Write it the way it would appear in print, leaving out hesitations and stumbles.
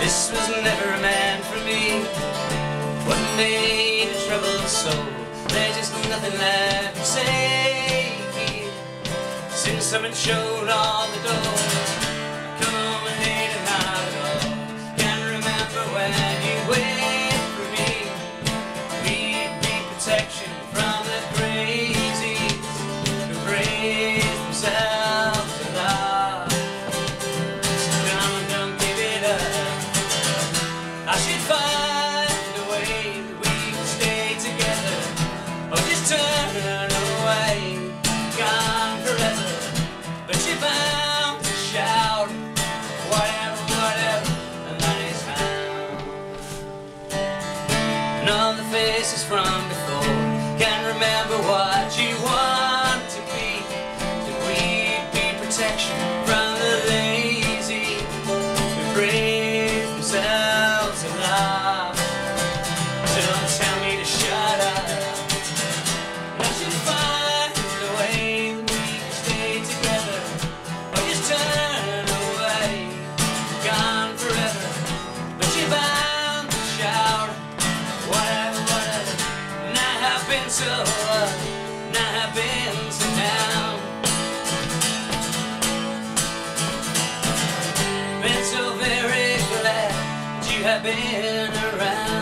This was never a man for me. What made a troubled soul? There's just nothing left to say. Since someone showed all the doors, come home and ain't it not at all. Can't remember when you waited for me. We'd be protection from the crazies who praise themselves a lot. So come on, don't give it up. I should find a way that we can stay together, or just turn away, gone forever. But you're bound to shout, whatever, whatever, and that is found. And all the faces from before can't remember what you want to be. That we'd be protection from the lazy who praise themselves a lot. So don't tell me to shut up. And I should find a way that we can stay together, or just turn away, gone forever. But you're bound to shout, whatever, whatever. And I have been so up, and I have been so down. Been so very glad that you have been around.